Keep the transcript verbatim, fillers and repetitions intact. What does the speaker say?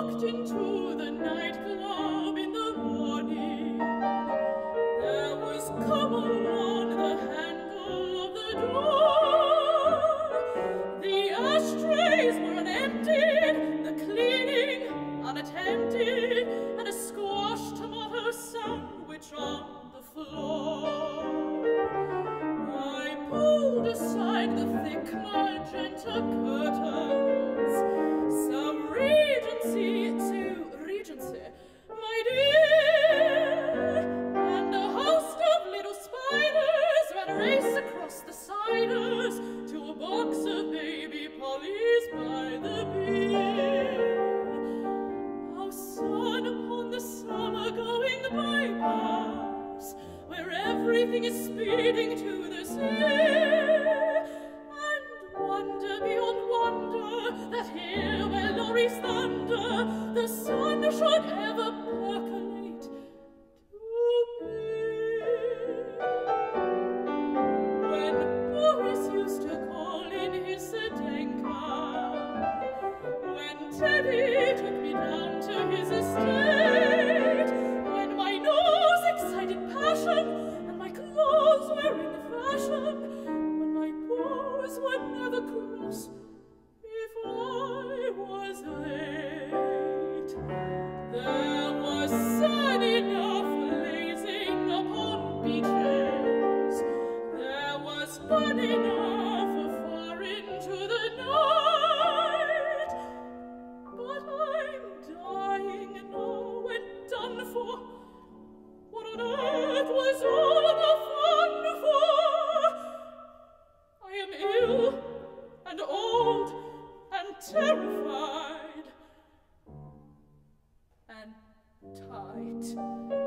walked into the nightclub in the morning. There was cobble on the handle of the door. The ashtrays were unemptied, the cleaning unattempted, and a squashed tomato sandwich on the floor. I pulled aside the thick magenta curtains. Some Regency to Regency, my dear, and a host of little spiders ran a race across the ciders to a box of baby pollies by the beer. How sun upon the summer going bypass, where everything is speeding to the sea, and wonder beyond wonder that here where lorries thunder, the sun should ever percolate to be. When Boris used to call in his Sedenka, when Teddy took me down to his estate, when my nose excited passion and my clothes were in the fashion, when my pores were never cross if I was late, there was sun enough blazing upon beaches, there was fun enough far into the night, but I'm dying now and done for. What on earth was all the fun for? I am ill and old and terrified and tight.